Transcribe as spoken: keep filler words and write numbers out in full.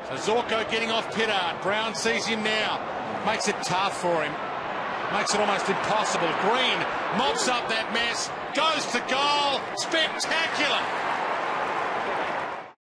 Zorko getting off Pittard. Brown sees him now. Makes it tough for him. Makes it almost impossible. Green mops up that mess. Goes to goal. Spectacular.